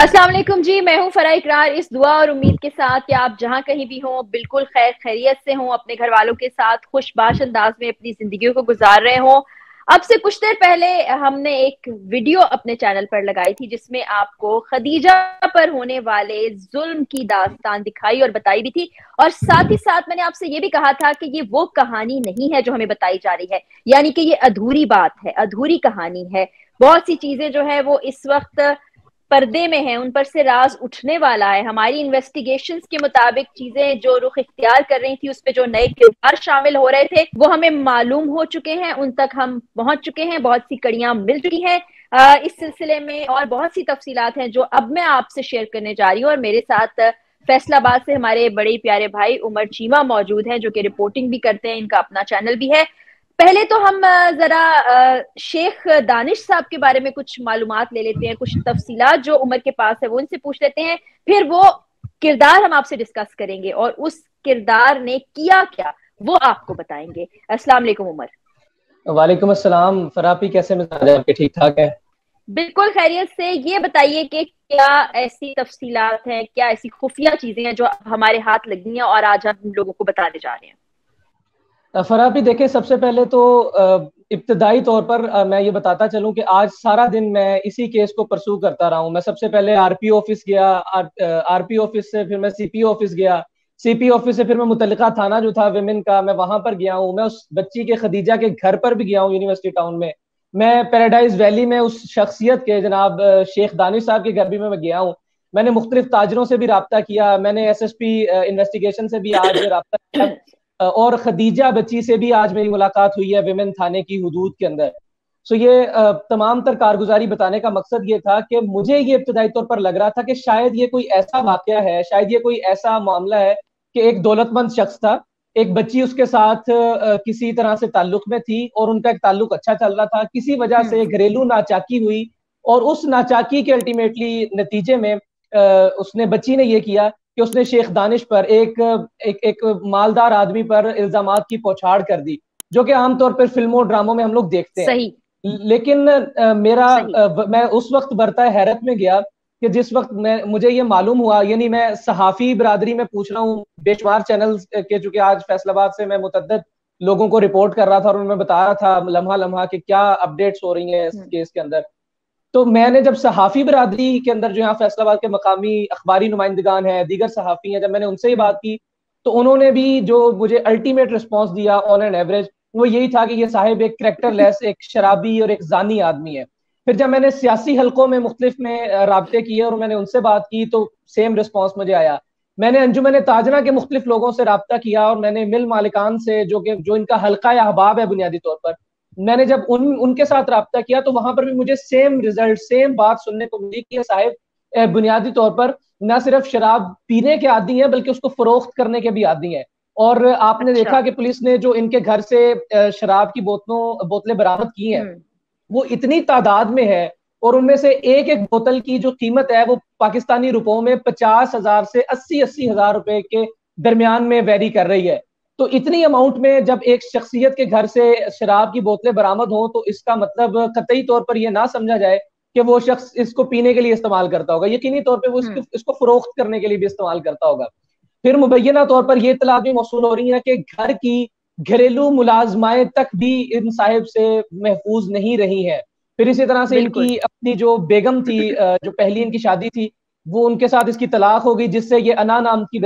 अस्सलाम वालेकुम जी। मैं हूं फराह इकरार, इस दुआ और उम्मीद के साथ कि आप जहां कहीं भी हों बिल्कुल खैर खैरियत से हों, अपने घर वालों के साथ खुशबाश अंदाज में अपनी जिंदगी को गुजार रहे हों। अब से कुछ देर पहले हमने एक वीडियो अपने चैनल पर लगाई थी जिसमें आपको खदीजा पर होने वाले जुल्म की दास्तान दिखाई और बताई भी थी। और साथ ही साथ मैंने आपसे ये भी कहा था कि ये वो कहानी नहीं है जो हमें बताई जा रही है, यानी कि ये अधूरी बात है, अधूरी कहानी है। बहुत सी चीजें जो है वो इस वक्त पर्दे में है, उन पर से राज उठने वाला है। हमारी इन्वेस्टिगेशंस के मुताबिक चीजें जो रुख इख्तियार कर रही थी, उस पे जो नए किरदार शामिल हो रहे थे वो हमें मालूम हो चुके हैं, उन तक हम पहुंच चुके हैं, बहुत सी कड़ियां मिल चुकी हैं। इस सिलसिले में और बहुत सी तफसीलात हैं जो अब मैं आपसे शेयर करने जा रही हूँ। और मेरे साथ फैसलाबाद से हमारे बड़े प्यारे भाई उमर चीमा मौजूद हैं जो कि रिपोर्टिंग भी करते हैं, इनका अपना चैनल भी है। पहले तो हम जरा शेख दानिश साहब के बारे में कुछ मालूमात ले लेते हैं, कुछ तफसीलात जो उमर के पास है वो उनसे पूछ लेते हैं। फिर वो किरदार हम आपसे डिस्कस करेंगे और उस किरदार ने किया क्या वो आपको बताएंगे। अस्सलाम वालेकुम उमर। वालेकुम अस्सलाम। फरापी, कैसे मिजाज है आपके? ठीक ठाक है? बिल्कुल खैरियत से। ये बताइए कि क्या ऐसी तफसीलात हैं, क्या ऐसी खुफिया चीजें हैं जो हमारे हाथ लगी हैं और आज हम लोगों को बताने जा रहे हैं। फरापी देखे, सबसे पहले तो इब्तदाई तौर पर मैं ये बताता चलूं कि आज सारा दिन मैं इसी केस को परसू करता रहा हूं। मैं सबसे पहले आरपी ऑफिस गया, आरपी ऑफिस से फिर मैं सीपी ऑफिस गया, सीपी ऑफिस से फिर मैं मुतल्लिका थाना जो था विमेन का, मैं वहां पर गया हूं। मैं उस बच्ची के खदीजा के घर पर भी गया हूं, यूनिवर्सिटी टाउन में। मैं पैराडाइज वैली में उस शख्सियत के जनाब शेख दानिश साहब के घर भी मैं गया हूँ। मैंने मुख्तलिफ ताजरों से भी रब्ता किया, मैंने एसएसपी इन्वेस्टिगेशन से भी आज रब्ता किया, और खदीजा बच्ची से भी आज मेरी मुलाकात हुई है विमेन थाने की हदूद के अंदर। सो ये तमाम तर कारगुजारी बताने का मकसद ये था कि मुझे ये इब्तदाई तौर पर लग रहा था कि शायद ये कोई ऐसा वाकया है, शायद ये कोई ऐसा मामला है कि एक दौलतमंद शख्स था, एक बच्ची उसके साथ किसी तरह से ताल्लुक में थी और उनका एक ताल्लुक अच्छा चल रहा था। किसी वजह से घरेलू नाचाकी हुई और उस नाचाकी के अल्टीमेटली नतीजे में उसने, बच्ची ने ये किया कि उसने शेख दानिश पर एक मालदार आदमी पर इल्जामात की पौछाड़ कर दी, जो कि आमतौर पर फिल्मों और ड्रामों में हम लोग देखते हैं। सही। लेकिन मैं उस वक्त बरता हैरत में गया कि जिस वक्त मुझे ये मालूम हुआ, यानी मैं सहाफी बरादरी में पूछ रहा हूँ, बेशुमार चैनल के, चूंकि आज फैसलाबाद से मैं मुतद्दद लोगों को रिपोर्ट कर रहा था और उन्हें बता रहा था लम्हा लम्हा कि क्या अपडेट्स हो रही हैं इस केस के अंदर। तो मैंने जब सहाफी बरादरी के अंदर, जो यहाँ फैसलाबाद के मकामी अखबारी नुमाइंदगान है, दीगर सहाफी हैं, जब मैंने उनसे ही बात की तो उन्होंने भी जो मुझे अल्टीमेट रिस्पॉन्स दिया ऑन एन एवरेज, वो यही था कि ये साहिब एक करेक्टरलेस, एक शराबी और एक जानी आदमी है। फिर जब मैंने सियासी हलकों में मुख्तलिफ में राब्ते किए और मैंने उनसे बात की तो सेम रिस्पॉन्स मुझे आया। मैंने अंजुमन ताजना के मुख्तलिफ लोगों से राब्ता किया और मैंने मिल मालिकान से, जो इनका हल्का या अहबाब है बुनियादी तौर पर, मैंने जब उनके साथ राब्ता किया तो वहां पर भी मुझे सेम रिजल्ट, सेम बात सुनने को मिली कि साहिब बुनियादी तौर पर न सिर्फ शराब पीने के आदी हैं बल्कि उसको फरोख्त करने के भी आदी हैं। और आपने देखा कि पुलिस ने जो इनके घर से शराब की बोतलें बरामद की हैं, वो इतनी तादाद में है और उनमें से एक एक बोतल की जो कीमत है वो पाकिस्तानी रुपयों में 50,000 से 80,000 रुपए के दरमियान में वेरी कर रही है। तो इतनी अमाउंट में जब एक शख्सियत के घर से शराब की बोतलें बरामद हो तो इसका मतलब कतई तौर पर यह ना समझा जाए कि वो शख्स इसको पीने के लिए इस्तेमाल करता होगा, यकीनी तौर पर वो इसको फरोख्त करने के लिए भी इस्तेमाल करता होगा। फिर मुबैना तौर पर यह इतला भी मौसूल हो रही है कि घर की घरेलू मुलाजमाएं तक भी इन साहिब से महफूज नहीं रही हैं। फिर इसी तरह से इनकी अपनी जो बेगम थी, जो पहली इनकी शादी थी, वो उनके साथ इसकी तलाक हो गई, जिससे ये अना नाम की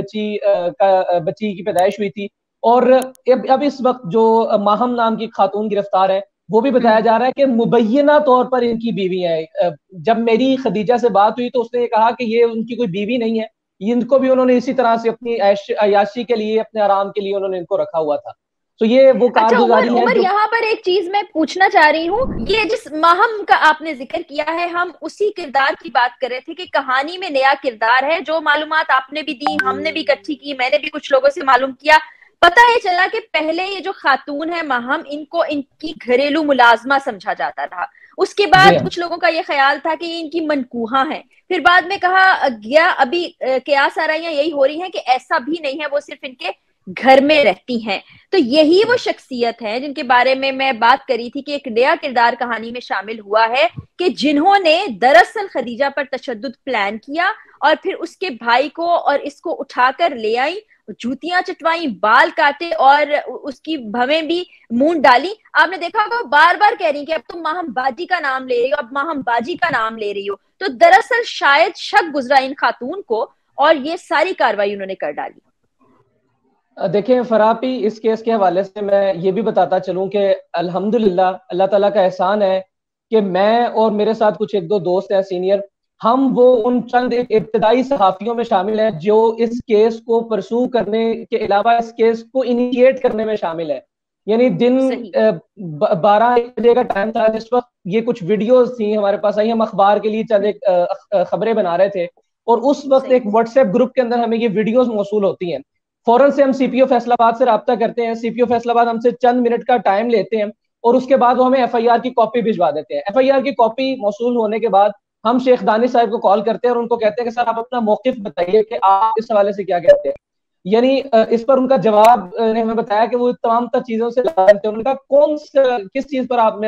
बच्ची की पैदाइश हुई थी। और अब इस वक्त जो माहम नाम की खातून गिरफ्तार है, वो भी बताया जा रहा है कि मुबैना तौर पर इनकी बीवी है। जब मेरी खदीजा से बात हुई तो उसने कहा कि ये उनकी कोई बीवी नहीं है, इनको भी उन्होंने इसी तरह से अपनी अयाशी के लिए, अपने आराम के लिए उन्होंने इनको रखा हुआ था। तो ये वो कारगुजारी है। उमर, यहाँ पर एक चीज मैं पूछना चाह रही हूँ, ये जिस माहम का आपने जिक्र किया है, हम उसी किरदार की बात कर रहे थे कि कहानी में नया किरदार है। जो मालूमात आपने भी दी, हमने भी इकट्ठी की, मैंने भी कुछ लोगों से मालूम किया, पता ये चला कि पहले ये जो खातून है माहम, इनको इनकी घरेलू मुलाजमा समझा जाता रहा। उसके बाद कुछ लोगों का ये ख्याल था कि ये इनकी मनकूहा है। फिर बाद में कहा गया, अभी कयास आराइयां यही हो रही हैं कि ऐसा भी नहीं है, वो सिर्फ इनके घर में रहती हैं। तो यही वो शख्सियत है जिनके बारे में मैं बात करी थी कि एक नया किरदार कहानी में शामिल हुआ है, कि जिन्होंने दरअसल खदीजा पर तशद्दुद प्लान किया और फिर उसके भाई को और इसको उठाकर ले आई, जूतियां चटवाई, बाल काटे और उसकी भवें भी मूंड डाली। आपने देखा होगा बार बार कह रही कि अब तुम माहम बाजी का नाम ले रही हो, अब माहम बाजी का नाम ले रही हो। तो दरअसल शायद शक गुजरा इन खातून को और ये सारी कार्रवाई उन्होंने कर डाली। देखें फरापी, इस केस के हवाले से मैं ये भी बताता चलूं कि अल्हम्दुलिल्लाह अल्लाह ताला का एहसान है कि मैं और मेरे साथ कुछ एक दो दोस्त हैं सीनियर, हम वो उन चंद एक इब्तदाई सहाफियों में शामिल हैं जो इस केस को परसू करने के अलावा इस केस को इनिशिएट करने में शामिल है। यानी दिन 12-1 बजे का टाइम था जिस वक्त ये कुछ वीडियोस थी हमारे पास आई, हम अखबार के लिए चंद एक खबरें बना रहे थे और उस वक्त एक व्हाट्सएप ग्रुप के अंदर हमें ये वीडियोस मौसूल होती हैं। फौरन से हम सीपीओ फैसलाबाद से रब्ता करते हैं, सीपीओ फैसलाबाद हमसे चंद मिनट का टाइम लेते हैं और उसके बाद वो हमें एफआईआर की कॉपी भिजवा देते हैं। एफआईआर की कॉपी मौसूल होने के बाद हम शेख दानिश साहब को कॉल करते हैं और उनको कहते हैं कि सर आप अपना मौकिफ बताइए कि आप इस हवाले से क्या कहते हैं। यानी इस पर उनका जवाब ने हमें बताया कि वो तमाम तर चीजों से लायक थे। उन्होंने कहा किस चीज पर आप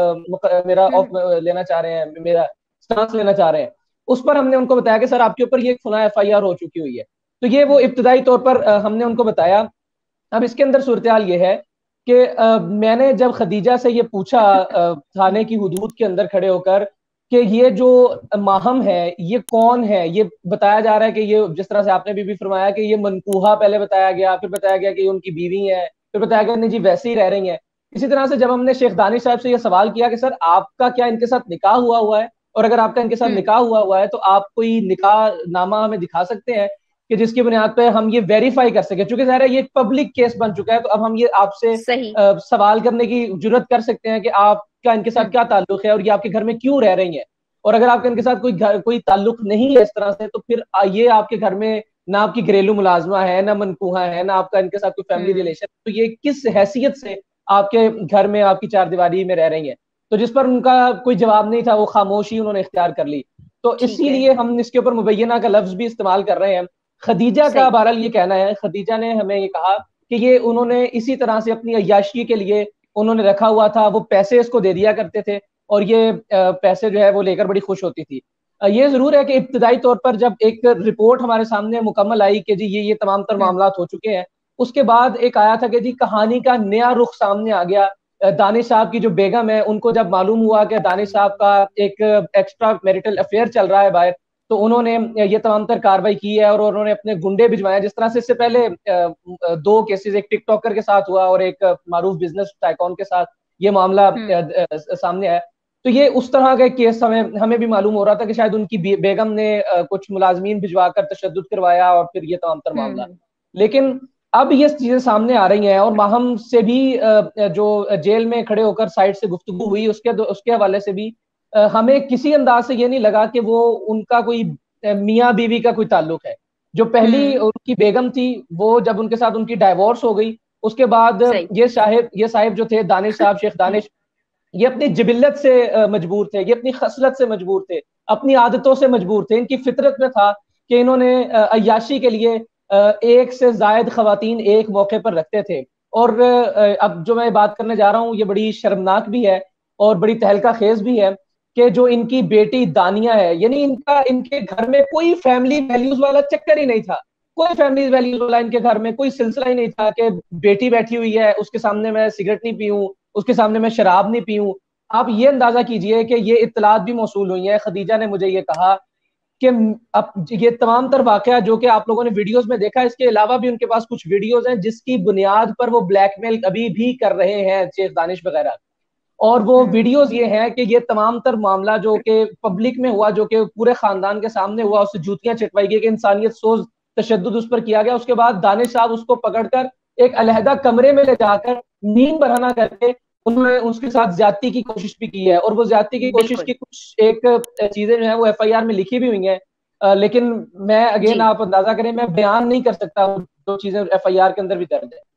मेरा ऑफ लेना चाह रहे हैं, मेरा स्टांस लेना चाह रहे हैं। उस पर हमने उनको बताया कि सर आपके ऊपर ये फुला एफआईआर हो चुकी हुई है। तो ये वो इब्तदाई तौर पर हमने उनको बताया। अब इसके अंदर सूरत हाल ये है कि मैंने जब खदीजा से ये पूछा थाने की हुदूद के अंदर खड़े होकर कि ये जो माहम है ये कौन है, ये बताया जा रहा है कि ये जिस तरह से आपने भी फरमाया कि ये मनकूहा पहले बताया गया, फिर बताया गया कि ये उनकी बीवी है, फिर बताया गया नहीं जी वैसे ही रह रही है। इसी तरह से जब हमने शेख दानिश साहब से ये सवाल किया कि सर आपका क्या इनके साथ निकाह हुआ है, और अगर आपका इनके साथ निकाह हुआ है तो आप कोई निकाह नामा हमें दिखा सकते हैं कि जिसकी बुनियाद पे हम ये वेरीफाई कर सके। चूंकि ज़ाहिर है ये एक पब्लिक केस बन चुका है तो अब हम ये आपसे सवाल करने की जुर्रत कर सकते हैं कि आपका इनके साथ क्या ताल्लुक है और ये आपके घर में क्यों रह रही है। और अगर आपका इनके साथ कोई ताल्लुक नहीं है इस तरह से तो फिर ये आपके घर में ना आपकी घरेलू मुलाजमा है, ना मनकूहा है, ना आपका इनके साथ कोई फैमिली रिलेशन, तो ये किस हैसियत से आपके घर में आपकी चारदीवारी में रह रही है। तो जिस पर उनका कोई जवाब नहीं था, वो खामोशी उन्होंने इख्तियार कर ली। तो इसीलिए हम इसके ऊपर मुबैना का लफ्ज भी इस्तेमाल कर रहे हैं। खदीजा का बहरहाल ये कहना है, खदीजा ने हमें ये कहा कि ये उन्होंने इसी तरह से अपनी अय्याशी के लिए उन्होंने रखा हुआ था, वो पैसे इसको दे दिया करते थे और ये पैसे जो है वो लेकर बड़ी खुश होती थी। ये जरूर है कि इब्तदाई तौर पर जब एक रिपोर्ट हमारे सामने मुकम्मल आई कि जी ये तमाम तर मामला हो चुके हैं, उसके बाद एक आया था कि जी कहानी का नया रुख सामने आ गया। दानिश साहब की जो बेगम है उनको जब मालूम हुआ कि दानिश साहब का एक एक्स्ट्रा मैरिटल अफेयर चल रहा है बाहर, तो उन्होंने ये तमाम तर कार्रवाई की है और उन्होंने अपने गुंडे भिजवाए। जिस तरह से इससे पहले 2 केसेस, एक टिकटॉकर के साथ हुआ और एक मारूफ बिजनेस टाइकॉन के साथ ये मामला सामने आया। तो ये उस तरह का केस हमें भी मालूम हो रहा था कि शायद उनकी बेगम ने कुछ मुलाजमीन भिजवाकर तशद्दुद करवाया और फिर ये तमाम तर मामला। लेकिन अब ये चीजें सामने आ रही हैं और माहम से भी जो जेल में खड़े होकर साइड से गुफ्तगू हुई उसके हवाले से भी हमें किसी अंदाज से ये नहीं लगा कि वो उनका कोई मियाँ बीवी का कोई ताल्लुक है। जो पहली उनकी बेगम थी वो जब उनके साथ उनकी डाइवोर्स हो गई उसके बाद ये साहिब जो थे दानिश साहब, शेख दानिश, ये अपनी जिबिल्लत से मजबूर थे, ये अपनी खसलत से मजबूर थे, अपनी आदतों से मजबूर थे। इनकी फितरत में था कि इन्होंने अय्याशी के लिए एक से जायद खवातीन एक मौके पर रखते थे। और अब जो मैं बात करने जा रहा हूँ ये बड़ी शर्मनाक भी है और बड़ी तहलका खेज भी है कि जो इनकी बेटी दानिया है, यानी इनके घर में कोई फैमिली वैल्यूज वाला चक्कर ही नहीं था, कोई फैमिली वैल्यूज वाला इनके घर में कोई सिलसिला ही नहीं था कि बेटी बैठी हुई है उसके सामने मैं सिगरेट नहीं पीऊं, उसके सामने मैं शराब नहीं पीऊं। आप ये अंदाजा कीजिए कि ये इत्तलात भी मौसूल हुई है। खदीजा ने मुझे ये कहा कि अब ये तमाम तर वाकया जो कि आप लोगों ने वीडियोस में देखा, इसके अलावा भी उनके पास कुछ वीडियोस हैं जिसकी बुनियाद पर वो ब्लैकमेल अभी भी कर रहे हैं शेख दानिश वगैरह। और वो वीडियोस ये हैं कि ये तमाम तर मामला जो कि पब्लिक में हुआ, जो कि पूरे खानदान के सामने हुआ, उससे जूतियां चिटवाई गई कि इंसानियत सोच तशद्दुद उस पर किया गया। उसके बाद दानिश साहब उसको पकड़कर एक अलहदा कमरे में ले जाकर नींद बरहना करके उन्होंने उसके साथ ज्यादती की कोशिश भी की है। और वो ज्यादती की कोशिश की कुछ एक चीजें जो है वो एफआईआर में लिखी भी हुई हैं, लेकिन मैं अगेन आप अंदाजा करें मैं बयान नहीं कर सकता जो चीजें एफआईआर के अंदर भी दर्ज है।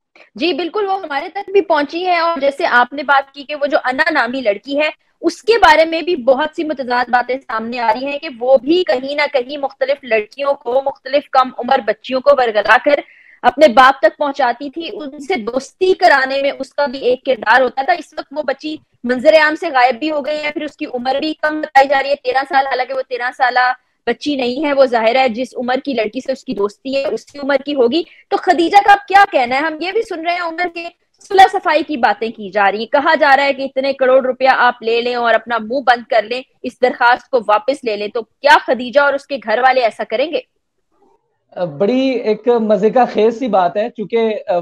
जी बिल्कुल, वो हमारे तक भी पहुंची है। और जैसे आपने बात की कि वो जो अना नामी लड़की है उसके बारे में भी बहुत सी मुतजाद बातें सामने आ रही हैं कि वो भी कहीं ना कहीं मुख्तलिफ लड़कियों को, मुख्तलिफ कम उम्र बच्चियों को बरगला कर अपने बाप तक पहुंचाती थी, उनसे दोस्ती कराने में उसका भी एक किरदार होता था। इस वक्त वो बच्ची मंजर आम से गायब भी हो गई है, फिर उसकी उम्र भी कम बताई जा रही है, 13 साल, हालांकि वो 13 साल बच्ची नहीं है, वो जाहिर है जिस उम्र की लड़की से उसकी दोस्ती है उसी उम्र की होगी। तो खदीजा का आप क्या कहना है? हम ये भी सुन रहे हैं उमर के सुलह सफाई की बातें की जा रही है, कहा जा रहा है कि इतने करोड़ रुपया आप ले लें और अपना मुंह बंद कर लें, इस दरखास्त को वापस ले लें, तो क्या खदीजा और उसके घर वाले ऐसा करेंगे? बड़ी एक मजे का खेज सी बात है, क्योंकि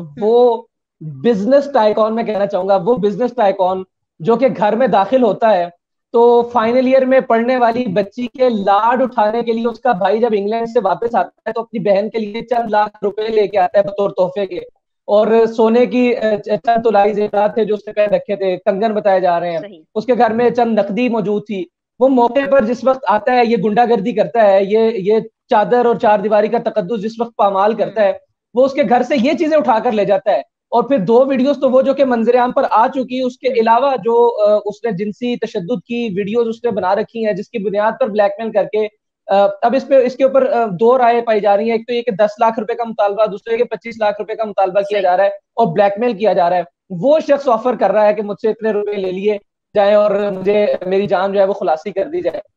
वो बिजनेस टाइकॉन, मैं कहना चाहूंगा वो बिजनेस टाइकॉन जो कि घर में दाखिल होता है तो फाइनल ईयर में पढ़ने वाली बच्ची के लाड उठाने के लिए उसका भाई जब इंग्लैंड से वापस आता है तो अपनी बहन के लिए चंद लाख रुपए लेके आता है बतौर तोहफे के, और सोने की चंद तुलाई जेवरात थे जो उसने पहन रखे थे, कंगन बताए जा रहे हैं, सही। उसके घर में चंद नकदी मौजूद थी। वो मौके पर जिस वक्त आता है ये गुंडागर्दी करता है, ये चादर और चार दीवारी का तकद्दुस जिस वक्त पामाल करता है, वो उसके घर से ये चीजें उठाकर ले जाता है। और फिर दो वीडियोस तो वो जो कि मंजरेआम पर आ चुकी है, उसके अलावा जो उसने जिनसी तशद्दुद की वीडियोस उसने बना रखी हैं जिसकी बुनियाद पर ब्लैकमेल करके अब इसके ऊपर दो राय पाई जा रही है। एक तो ये कि 10 लाख रुपए का मुतालबा, दूसरे के 25 लाख रुपए का मुतालबा किया जा रहा है और ब्लैकमेल किया जा रहा है। वो शख्स ऑफर कर रहा है कि मुझसे इतने रुपए ले लिए जाए और मुझे मेरी जान जो है वो खुलासी कर दी जाए।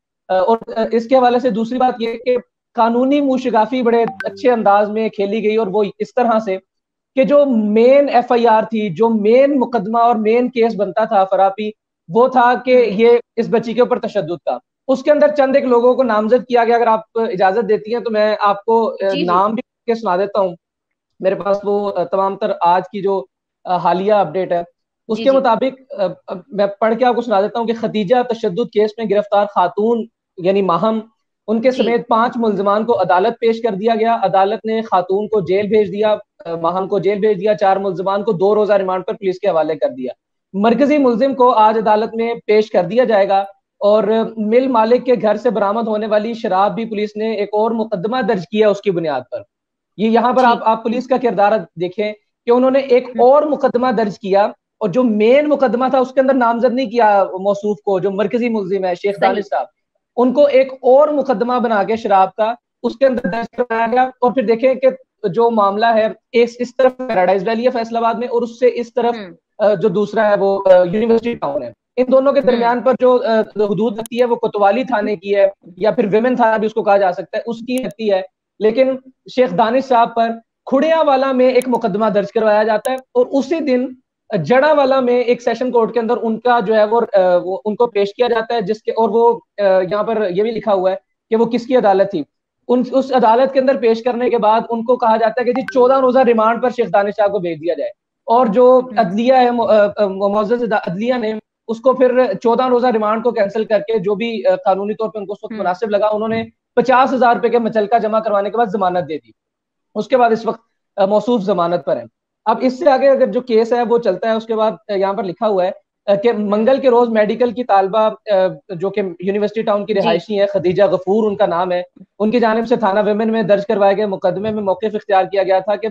और इसके हवाले से दूसरी बात यह कि कानूनी मुशगाफी बड़े अच्छे अंदाज में खेली गई, और वो इस तरह से कि जो मेन एफआईआर थी, जो मेन मुकदमा और मेन केस बनता था फरापी, वो था कि ये इस बच्ची के ऊपर तशद्दुद था। उसके अंदर चंद एक लोगों को नामजद किया गया। अगर आप इजाजत देती हैं तो मैं आपको जी जी नाम भी के सुना देता हूँ। मेरे पास वो तमाम तर आज की जो हालिया अपडेट है जी उसके जी। मुताबिक मैं पढ़ के आपको सुना देता हूँ कि खदीजा तशद्दुद केस में गिरफ्तार खातून यानी माहम, उनके जी। समेत 5 मुलजमान को अदालत पेश कर दिया गया। अदालत ने खातून को जेल भेज दिया, माहम को जेल भेज दिया। 4 मुलजमान को 2 रोजा रिमांड पर पुलिस के हवाले कर दिया। मरकजी मुलजिम को आज अदालत में पेश कर दिया जाएगा। और मिल मालिक के घर से बरामद होने वाली शराब भी पुलिस ने एक और मुकदमा दर्ज किया उसकी बुनियाद पर। ये यहाँ पर जी। आप पुलिस का किरदार देखें कि उन्होंने एक और मुकदमा दर्ज किया, और जो मेन मुकदमा था उसके अंदर नामजद नहीं किया मौसूफ को, जो मरकजी मुलजिम है शेख दानिश सही। साहब, उनको एक और मुकदमा बना के शराब का उसके अंदर दर्ज करवाया गया। और फिर देखें कि जो मामला है इस तरफ पैराडाइज वैली है फैसलाबाद में, और उससे इस तरफ जो दूसरा है वो यूनिवर्सिटी टाउन है। इन दोनों के दरमियान पर जो हदूद लगती है वो कोतवाली थाने की है, या फिर विमेन थाना भी उसको कहा जा सकता है, उसकी लगती है। लेकिन शेख दानिश साहब पर खुड़ियावाला में एक मुकदमा दर्ज करवाया जाता है, और उसी दिन जड़ावाला में एक सेशन कोर्ट के अंदर उनका जो है वो उनको पेश किया जाता है, जिसके और वो यहाँ पर ये भी लिखा हुआ है कि वो किसकी अदालत थी। उस अदालत के अंदर पेश करने के बाद उनको कहा जाता है कि जी 14 रोजा रिमांड पर शेख दानिश साहब को भेज दिया जाए। और जो अदलिया है मुअज़्ज़ज़ अदलिया ने उसको फिर 14 रोजा रिमांड को कैंसिल करके जो भी कानूनी तौर पर उनको उस वक्त मुनासिब लगा, उन्होंने 50,000 रुपए के मुचलका जमा करवाने के बाद जमानत दे दी। उसके बाद इस वक्त मौसूफ जमानत पर है। अब इससे आगे अगर जो केस है वो चलता है, उसके बाद यहाँ पर लिखा हुआ है कि मंगल के रोज मेडिकल की तालबा जो कि यूनिवर्सिटी टाउन की जी। रिहायशी है, खदीजा गफूर उनका नाम है, उनकी जानिब से थाना विमेन में दर्ज करवाए गए मुकदमे में मौक़िफ़ इख्तियार किया गया था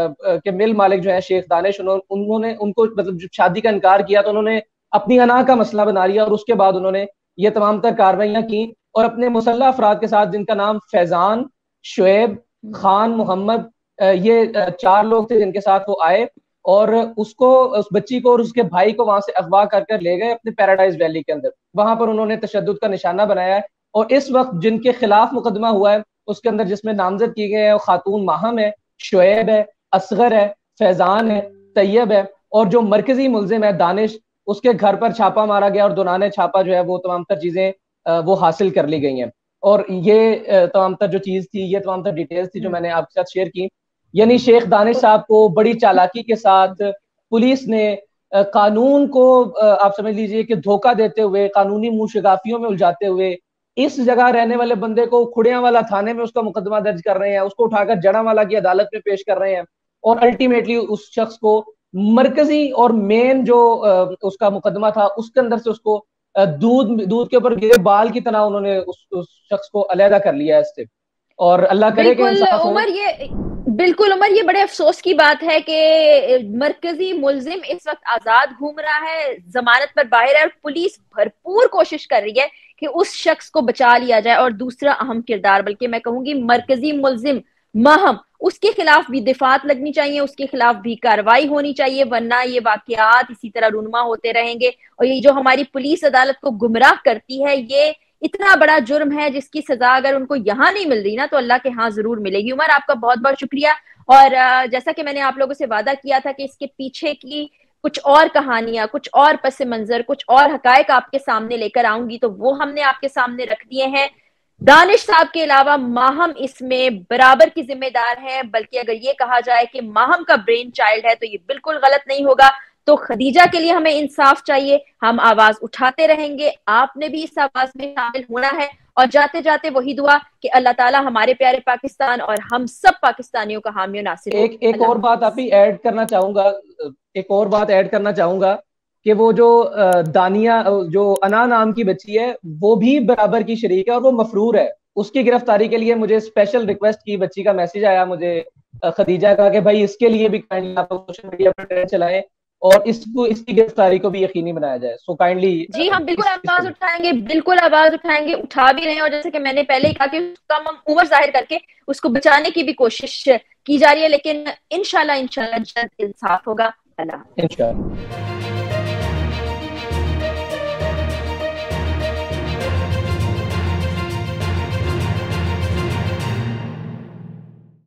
कि मिल मालिक जो है शेख दानिश, उन्होंने उनको मतलब शादी का इनकार किया तो उन्होंने अपनी अना का मसला बना लिया, और उसके बाद उन्होंने ये तमाम तर कार्रवाइयाँ की, और अपने मुसल्लह अफराद के साथ जिनका नाम फैजान, शुएब, खान, मोहम्मद, ये 4 लोग थे जिनके साथ वो आए, और उसको उस बच्ची को और उसके भाई को वहां से अगवा कर कर ले गए अपने पैराडाइज वैली के अंदर। वहां पर उन्होंने तशद्दुद का निशाना बनाया है, और इस वक्त जिनके खिलाफ मुकदमा हुआ है उसके अंदर जिसमें नामजद किए गए हैं खातून माहम है, शुएब है, असगर है, फैजान है, तैयब है, और जो मरकजी मुलजिम है दानिश, उसके घर पर छापा मारा गया और दौरान छापा जो है वो तमाम तर चीजें वो हासिल कर ली गई हैं। और ये तमाम तर जो चीज थी, ये तमाम तर डिटेल्स थी जो मैंने आपके साथ शेयर की। यानी शेख दानिश साहब को बड़ी चालाकी के साथ पुलिस ने कानून को आप समझ लीजिए कि धोखा देते हुए, कानूनी मुशगाफियों में उलझाते हुए, इस जगह रहने वाले बंदे को खुड़ियावाला थाने में उसका मुकदमा दर्ज कर रहे हैं, उसको उठाकर जड़ावाला की अदालत में पेश कर रहे हैं, और अल्टीमेटली उस शख्स को मरकजी और मेन जो उसका मुकदमा था उसके अंदर से उसको दूध दूध के ऊपर गिरे बाल की तरह उन्होंने उस शख्स को अलहदा कर लिया है इससे। और अल्लाह करे कि बिल्कुल इंसाफ हो। उमर, ये बड़े अफसोस की बात है कि मरकजी मुलजिम इस वक्त आजाद घूम रहा है, जमानत पर बाहर है, और पुलिस भरपूर कोशिश कर रही है कि उस शख्स को बचा लिया जाए। और दूसरा अहम किरदार, बल्कि मैं कहूंगी मरकजी मुलजिम माहम उसके खिलाफ भी दिफात लगनी चाहिए, उसके खिलाफ भी कार्रवाई होनी चाहिए, वरना ये वाकयात इसी तरह रूनुमा होते रहेंगे। और ये जो हमारी पुलिस अदालत को गुमराह करती है, ये इतना बड़ा जुर्म है जिसकी सजा अगर उनको यहाँ नहीं मिल रही ना तो अल्लाह के यहाँ जरूर मिलेगी। उमर, आपका बहुत बहुत शुक्रिया। और जैसा कि मैंने आप लोगों से वादा किया था कि इसके पीछे की कुछ और कहानियां, कुछ और पस मंजर, कुछ और हकायक आपके सामने लेकर आऊंगी, तो वो हमने आपके सामने रख दिए हैं। दानिश साहब के अलावा माहम इसमें बराबर की जिम्मेदार हैं, बल्कि अगर ये कहा जाए कि माहम का ब्रेन चाइल्ड है तो ये बिल्कुल गलत नहीं होगा। तो खदीजा के लिए हमें इंसाफ चाहिए, हम आवाज उठाते रहेंगे, आपने भी इस आवाज में शामिल होना है। और जाते जाते वही दुआ कि अल्लाह ताला हमारे प्यारे पाकिस्तान और हम सब पाकिस्तानियों का हामी नासिर हो। एक और बात आप ही ऐड करना चाहूंगा, एक और बात ऐड करना चाहूंगा कि वो जो दानिया, जो अना नाम की बच्ची है, वो भी बराबर की शरीक है और वो मफरूर है। उसकी गिरफ्तारी के लिए मुझे स्पेशल रिक्वेस्ट की, बच्ची का मैसेज आया मुझे खदीजा का कि भाई इसके लिए भी काइंडली आप सोशल मीडिया पर ट्रेंड चलाएं और इसको, इसकी गिरफ्तारी को भी यकीनी बनाया जाए। सो काइंडली जी हम बिल्कुल आवाज उठाएंगे, बिल्कुल आवाज उठाएंगे, उठा भी रहे हैं। और जैसे कि मैंने पहले ही कहा कि उसका हम उम्र जाहिर करके उसको बचाने की भी कोशिश की जा रही है, लेकिन इंशाल्लाह इंशाल्लाह जल्द इंसाफ होगा। अल्लाह। इंशाल्लाह।